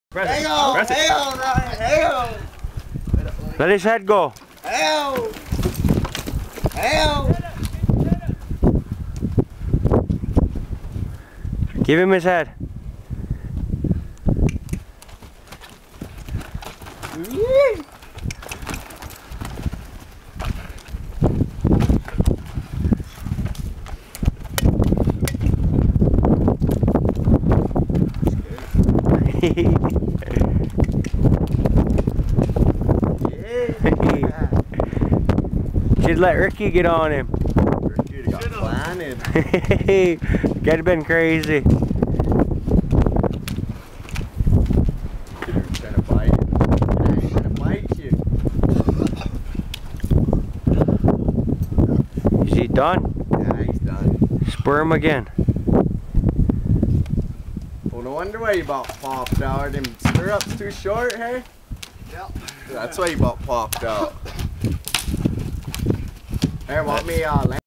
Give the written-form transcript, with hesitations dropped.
Press it. Press it. Hell, Ryan, hell. Let his head go. Hell. Hell. Give him his head. Should let Ricky get on him. Ricky got planted. Could have been crazy. He's trying to bite you. He's trying to bite you. Is he done? Yeah, he's done. Spur him again. Well, no wonder why you about popped out. Them stirrups too short, hey? Yep. That's why you about popped out. Hey, want me